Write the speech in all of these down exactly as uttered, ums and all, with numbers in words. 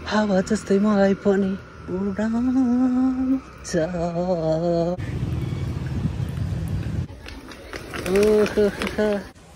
हावा जस्तै मलाई पनि उडाउँछ। ओहो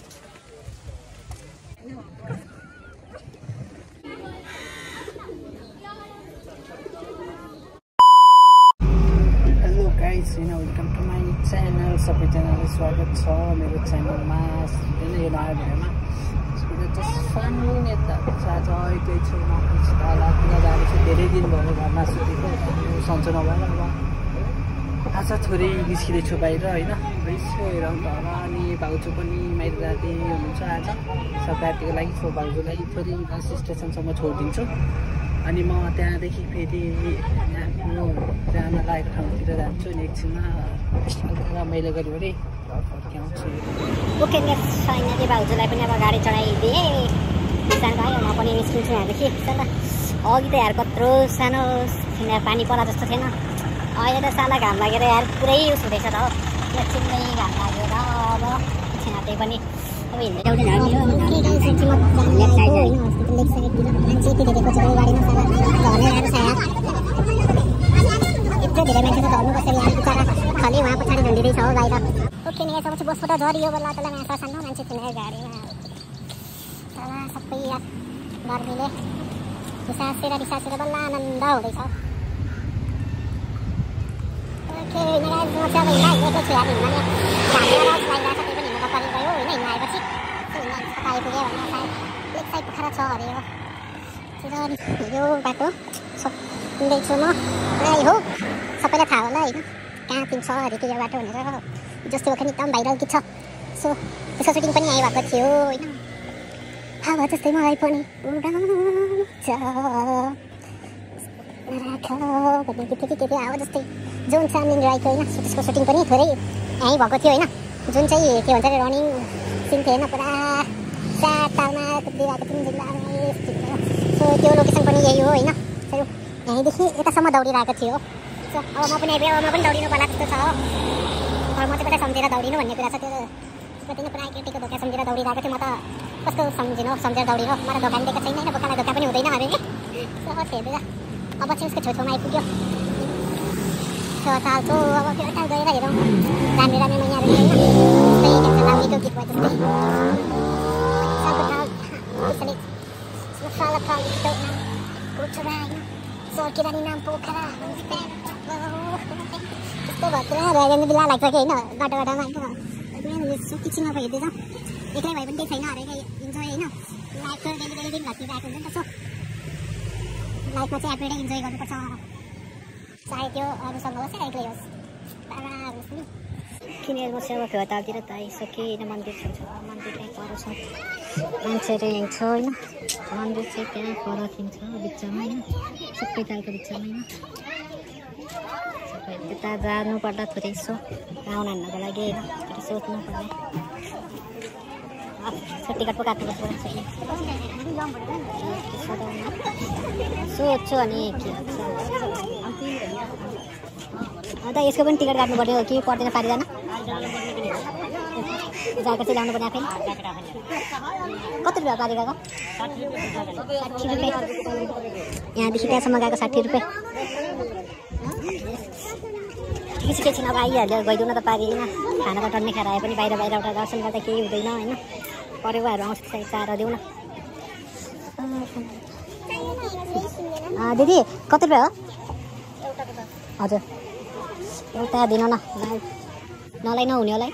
वेलकम टु माई च्यानल। सबैजनालाई स्वागत छ मेरो च्यानलमा। होइन यो नयाँ भिडियोमा जस्ट फन यता आज अहिले छु म तल किन जानु छु, धेरै दिन भयो घरमा सुतेको सन्चो नभएर। अब आज थोरै निस्किँदैछु बाहिर होइन, यसो हेरौँ तल। अनि भाउजू पनि माइती जाँदै हुनुहुन्छ आज सप्ताहको लागि। सो भाउजूलाई थोरै बस स्टेसनसम्म छोडिदिन्छु अनि म त्यहाँदेखि फेरि आफ्नो जान लागेको ठाउँतिर जान्छु नि। एकछिनमा रमाइलो गऱ्यो भने फर्क्याउँछु। ओके नेक्स्ट फाइनली भाउजूलाई पनि अब गाडी चढाइदिएँ। सानो भयो म पनि निस्किन्छु यहाँदेखि। ल अघि त यार कत्रो सानो यहाँ पानी परा जस्तो थिएन, अहिले त साला घाम लागेर यार पुरै उस हुँदैछ त हो। एकछिनमै घाम लागेर अब एकछिन त्यही पनि अब धेरै मान्छे त झर्नु कसरी यहाँ बिचरा खले उहाँ पछाडि झन्डिँदैछ हो बाहिर। ओके नि यसो बसबाट झरियो बल्ल तल यहाँ सानो मान्छे थिएन गाडीमा। तल सबै गर्मीले रिसासेर रिसासेर बल्ल आनन्द हुँदैछ। ओके म चाहिँ अब हिँडाइरहेको छु यार। हिँड्न घामेर रस लागिरहेको छ, त्यही पनि हिँड्नु पर्ने गयो होइन। हिँड्नु आएपछि हिँड्न आइपुग्यो भने सायद लेक साइड पोखरा छ अरे हो। यो बाटो हिँड्दैछु म, आई हो सबैलाई थाहा होला होइन कहाँ तिर्छ अरे त्यो बाटो भनेर। जस्तो भएन एकदम भाइरल गीत छ। सो त्यसको सुटिङ पनि यहीँ भएको थियो होइन। हावा जस्तै मलाई पनि उडाउँछ भन्ने गीत थियो कि के थियो, हावा जस्तै जुन चार्मिङ राईको होइन। सो त्यसको सुटिङ पनि थोरै यहीँ भएको थियो होइन। जुन चाहिँ के भन्छ अरे रनिङ सिन थियो होइन, पुरा सात तालमा कुदिरहेको तिन जिल्लामा। सो त्यो लोकेसन पनि यही हो होइन। सो यहीँदेखि यतासम्म दौडिरहेको थियो। सो अब म पनि आइपुगेँ, अब म पनि दौडिनु पर्ला जस्तो छ हो। अब म चाहिँ कतै सम्झेर दौडिनु भन्ने कुरा छ, त्यो कति नै पुरा केटीको धोका सम्झेर दौडिरहेको थियो। म त कस्तो सम्झिनु सम्झेर दौडिनु, मलाई दोकान दिएको छैन होइन, बोकालाई धोका पनि हुँदैन अरे नि। सो हेरेर अब चाहिँ उसको छेउछाउमा आइपुग्यो चाल्छु। अब त्यो यता गएर हेरौँ राम्रो राम्रो मैयाहरू होइन। त्यही के भन्छ लाउनीको गीत भयो जस्तै किरानी नाम पोखरा त्यस्तो भयो। बिला लाग्छ कि होइन बाटो बाटोमा किचिङमा पो हेर्दैछ। एक्लै भए पनि केही छैन अरे इन्जोय होइन। लाइफको डेली डेली दिन घटिरहेको हुन्छ नि त। सो लाइफमा चाहिँ एभ्रिडे इन्जोय गर्नुपर्छ, चाहे त्यो अरूसँग होस् या एक्लै होस्। किनेर बस्यो अब फेवातालतिर त आइसकेँ होइन। मन्दिर छ, मन्दिर यहीँ पर छ, मान्छेहरू यहीँ छ होइन। मन्दिर चाहिँ त्यहाँ पर थिन्छ बिचमा होइन, सबै तालको बिचमा होइन। सबै त्यता जानुपर्दा थोरै यसो राउन्ड हान्नको लागि होइन, थोरै सोध्नु पर्ने। टिकट पो काट्नुपर्छ सोध्छु अनि के हुन्छ अन्त यसको पनि टिकट काट्नु पर्ने हो कि पर्दैन पारिँदैन? जाकर चाहिँ ल्याउनु पर्ने आफै। कति रुपियाँ पारि गएको? साठी रुपियाँ। यहाँदेखि त्यहाँसम्म गएको साठी रुपियाँ। ठिकै छ, एकछिन अब आइहाल्यो, गइदिउँ न त पारि होइन। खानाको टन्ने खाएर आए पनि बाहिर बाहिरबाट दर्शन गर्दा केही हुँदैन होइन। परेवाहरू आउँछ त्यसरी चारो दिउँ न। दिदी कति रुपियाँ हो? हजुर एउटा दिनु न, नलाई नहुने होला है।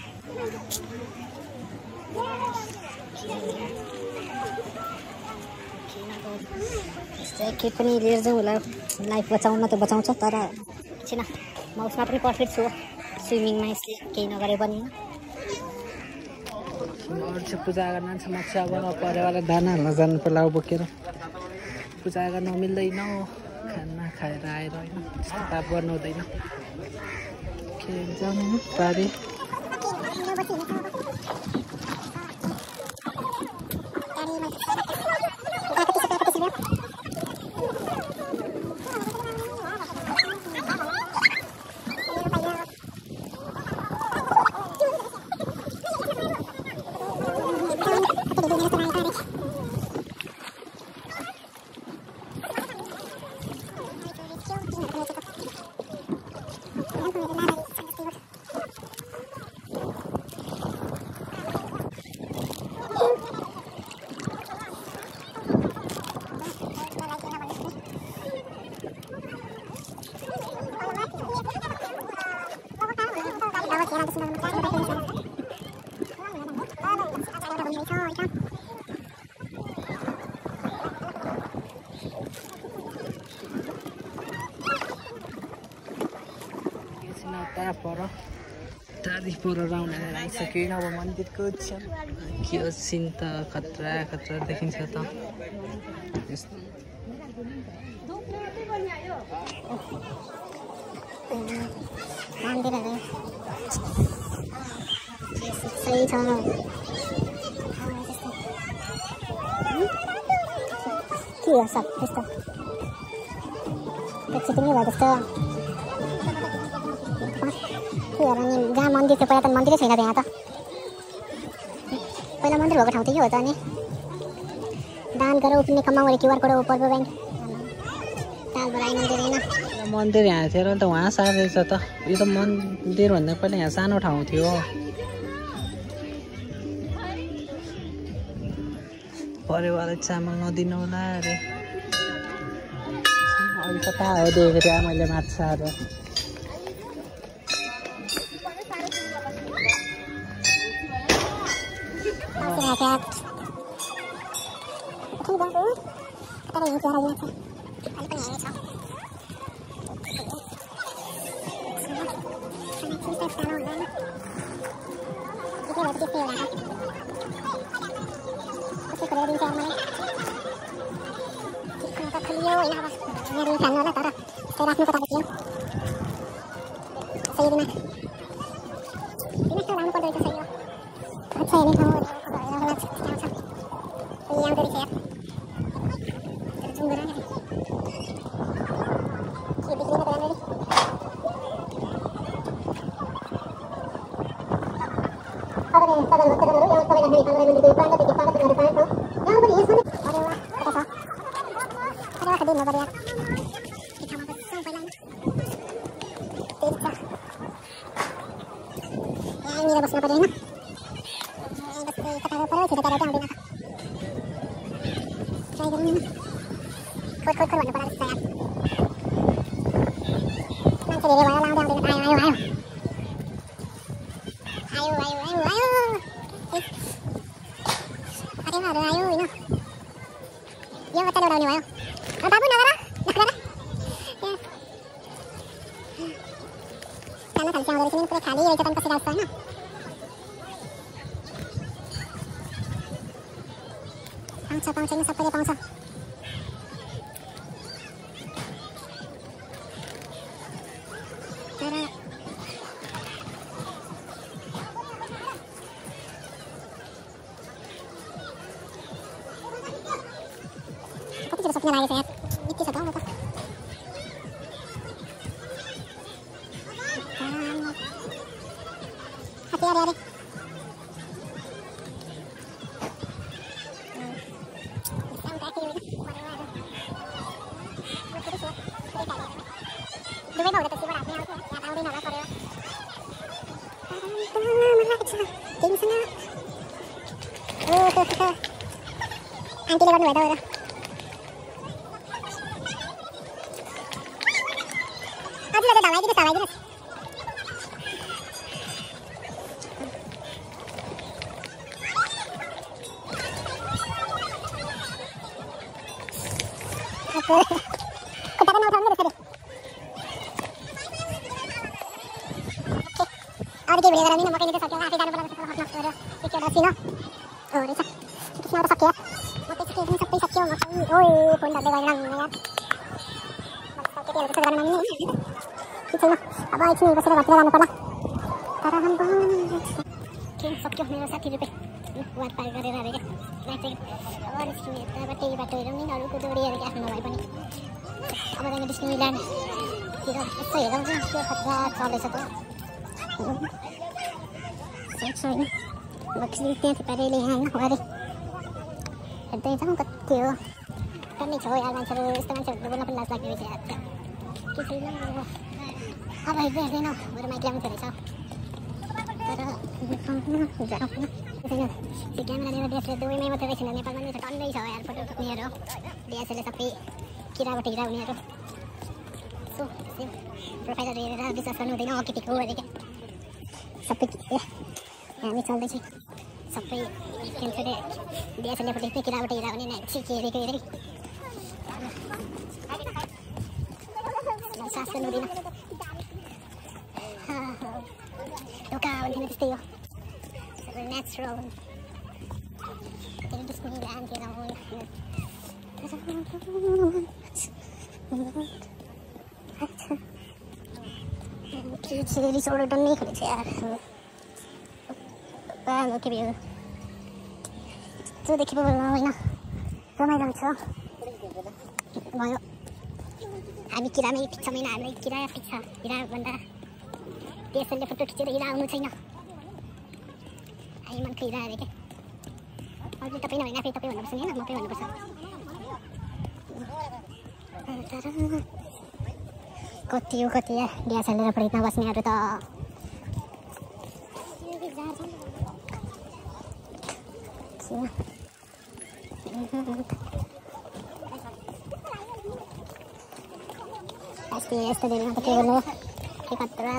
के पनि लिएर जाउँ होला, लाइफ बचाउन त बचाउँछ तर एकछिन म उसमा पनि पर्फेक्ट छु स्विमिङमा, यसले केही नगरे पनि होइन। पूजा गर्न छ म चाहिँ अब परेवाला दाना हाल्न जानु पर्ला अब बोकेर। पूजा गर्न मिल्दैन, खाना खाएर आएर होइन त्यस्तो ताप गर्नु हुँदैन। के जाउँ पारि पर तारी पर आउनेर आइसक्यो अब मन्दिरको छेउ के हो सिन त खतरा खतरा देखिन्छ त मन्दिरहरू सही छ के हो सब त्यस्तो छिटिङ भयो त्यस्तो के हो नि जहाँ मन्दिर थियो पहिला त मन्दिरै छैन त्यहाँ त पहिला मन्दिर भएको ठाउँ त के हो त अनि दान गरेर उपिने कमाउ अरे क्युआर कोड ऊपर बैंक ताल बराई मन्दिर हैन मन्दिर यहाँ थियो र त वहाँ सार्दैछ त यो त मन्दिर भन्दा पहिला यहाँ सानो ठाउँ थियो परिवारले चामल नदिनु होला अरे अहिले त कहाँ हो देखेको थिएँ मैले माछाहरू बस्नु पर्दैन बस्दै कता पऱ्यो छिटो गरेर आउँदैन ट्राई गरौँ न खोट खोट खोट भन्नु पर्ला जस्तो मान्छे धेरै भयो लाउँदै आउँदैन आयो आयो आयो आयो आयो आयो आयो कतिहरू आयो होइन यो बच्चा उडाउने भयो बाबु नगर नगर खाना खान्छ आउँदो रहेछ नि पुरै खाली रहेछ त कसरी आउँछ होइन पाउँछ पाउँछ नि सबैले पाउँछ तर कतिचोटि सकिन लागेको छ यार यति छ त म त अरे अरे आन्टीले गर्नुभयो त हजुर हजुर धवाइदिनुहोस् धवाइदिनुहोस् खुट्टाको नउठाउनु रहेछ अरे अरू केही भिडियो गराउनु म कहिले सक्यो आफै जानु पर्ला जस्तो हट नक्स गरेर त्यो एउटा सिन हो रहेछ त्यसमा त सक्यो म त्यसको पनि सबै सक्यो म चाहिँ ओए फोन धर्दै गएर यार केटीहरू त्यसो गर्न मान्ने के छैन अब एकछिन बसेर घरतिर जानु पर्ला तर हम के सक्यो मेरो साठी रुपियाँ वाट पार गरेर अरे क्या नाच्यो अब निस्किने यताबाट त्यही बाटो हेरौँ नि अरूको जोडिएर आफ्नो नभए पनि अब जाने डिस्नील्यान्डतिर यस्तो हेरौँ न त्यो खतरा चलेछ त सक्छ होइन बक्सी त्यहाँ थुपारेले यहाँ होइन अगाडि हेर्दै जाउँ कति हो टन्नै छ यार मान्छेहरू यस्तो मान्छेहरू बोल्न पनि लाज लाग्ने रहेछ यार के छैन अब हेर्दै हेर्दैन मेरो माइक ल्याउँछ रहेछ तर जाउँ न छैन त्यो क्यामेरा लिएर डिएसएलआर दुवैमै मात्रै रहेछ नेपालमा पनि टन्नै छ यार फोटो खिच्नेहरू डिएसएलआर सबै किराबाट हिरा हुनेहरू सो प्रोफाइलहरू हेरेर विश्वास गर्नु हुँदैन अकेटीको अरे क्या सबै हामी चल्दैछ सबै के भन्छ अरे डिएसएलआर फोटो खिच्ने किराबाट हिरा हुने नाच्ची के हेरेको हेरेको सास गर्नु हुँदैन ढोका भन्थेन त्यस्तै हो natural Disneyland you know Kids resort udah nih kulit ya apa oke biar tuh deh kita belum main nah ramai banget so mau हामी kira mai pizza mai na kira pizza kira benda त्यसले photo खिचेर हिँड्न आउनु छैन I मन खिरा रे के अझै तपाईँ नभएन फेरि तपाईँ भन्नुपर्छ नि हैन म पनि भन्नुपर्छ कति हो कति डिएसएलआर प्लेटमा बस्नेहरू त अस्ति यस्तो दिनमा त के गर्नु के खतरा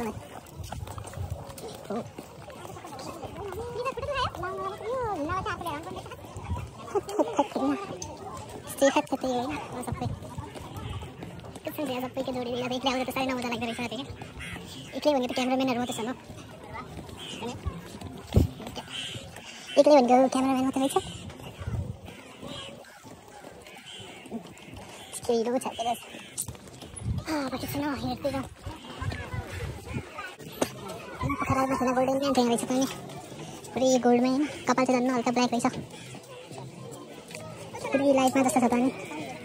सेहत त त्यही होइन सबै कसरी भ्या सबैको जोडी मिलाएर एक्लै आउँदा त साह्रै नमजा लाग्दो रहेछ साथी एक्लै भनेको त क्यामेराम्यानहरू मात्रै छन् हो एक्लै भनेको क्यामेराम्यान मात्रै रहेछ केही छ त्यसलाई बाँकी छैन हेर्दै जाउँ खराब छैन गोल्डन प्यान्ट रहेछ त नि पुरै गोल्डमै होइन कपाल चाहिँ झन् हल्का ब्ल्याक रहेछ पुरै लाइटमा जस्तो छ त नि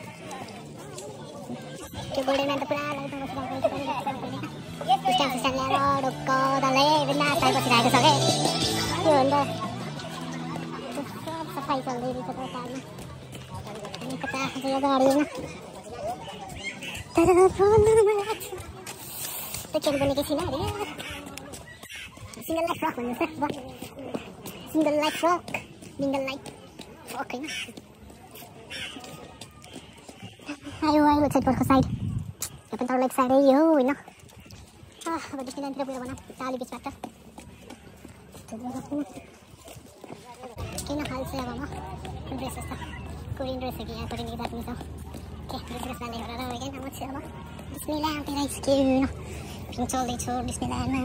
त्यो गोल्डन प्यान्ट त पुरा लाइटमा बसिरहेको रहेछ स्ट्यान्ड स्ट्यान्ड ल्याएर ढोक्क डल्लै बिन्दास टाइप बसिरहेको छ के त्यो भन्दा सफाइ चल्दै रहेछ त कारमा अनि कता गाडी होइन तर बोल्नु लाग्छ त्यो केही पनि केही छैन अरे सिंगल लाइफ फ्रक भन्नु छ सिंगल लाइफ फ्रक सिंगल लाइफ फ्रक होइन आयो आयो छैटपटको साइड यो पनि तल एक साइडै हो होइन अब डिस्नील्यान्डतिर गएर भनौँ चाली बिचबाट किन हाल चाहिँ अब म ड्रेस जस्तो कोरियन ड्रेस हो कि यहाँ कोरियन जापानिज हो के ड्रेस जाने गरेर होइन म चाहिँ अब डिस्नील्यान्डतिर आइसक्यो होइन चल्दैछु डिस्नील्यान्डमा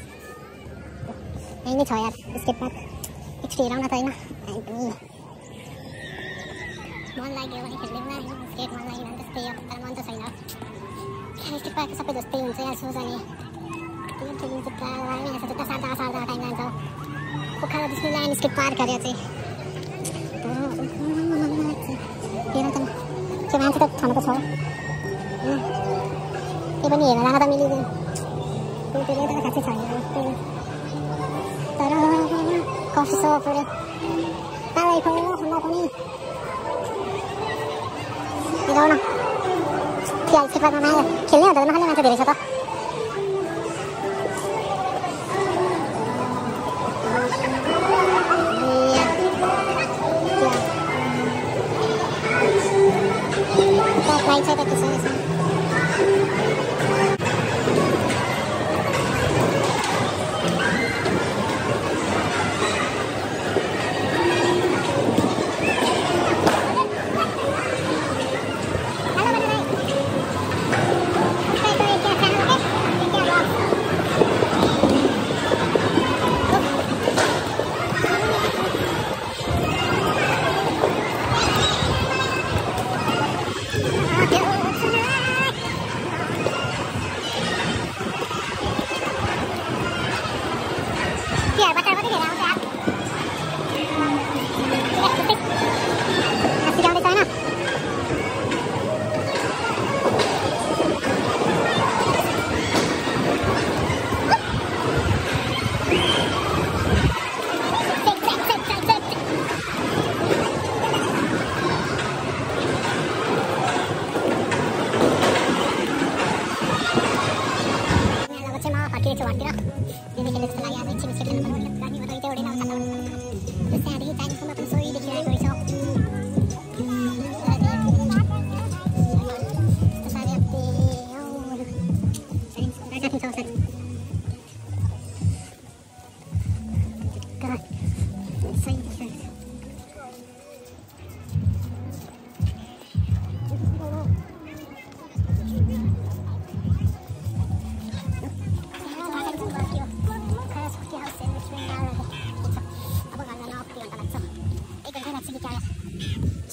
यही नै छ यार स्केट पार्क एकचोटि हेरौँ न त होइन मन लाग्यो भने खेल्दैौँ न होइन स्केट मन लाग्यो भने त्यस्तै हो तर मन त छैन स्केट पार्क सबै जस्तै हुन्छ यार सोच अनि त्यो जुत्ता लगाएर जुत्ता सार्दा सार्दा टाइम लाग्छ उखालो डिस्नील्यान्ड स्केट पार्क अरे चाहिँ हेर त त्यो मान्छे त छन त छ त्यो पनि हेरेर जान त मिलिँदैन त्यो त खासै छैन तर कफी सपहरू तपाईँको खाना पनि हेरौँ न त्यो स्केट पार्कमा आयो खेल्ने हो त नखाने मान्छे धेरै छ त Right side of the sun. Yeah.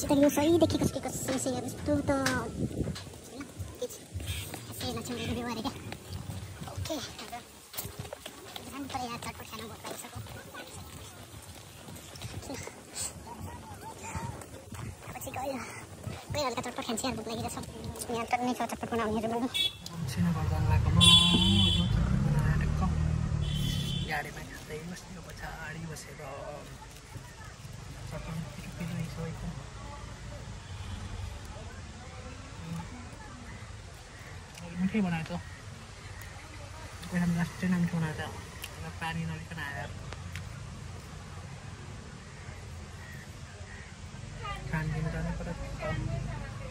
तर यो सही देखेको छुटेको यसै यस्तो त हेर्न चाहिँ रिभ्यू गरेँ क्या ओके झन् तर यहाँ चटपट खानु भोक लागिसक्यो पछि गयो गयो हल्का चटपट खान्छ यार भोक लागिरहेछ यहाँ त नै छ चटपट बनाउनेहरू पनि गाडीमा खाँदै बस्ने पछाडि बसेर मिठै बनाएको छ पहिला लास्टै मिठो बनाएको छ पानी नलिकन आएर खानपिन जानु पर्यो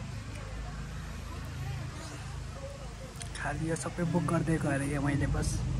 खाली यो सबै बुक गर्दै गएँ मैले बस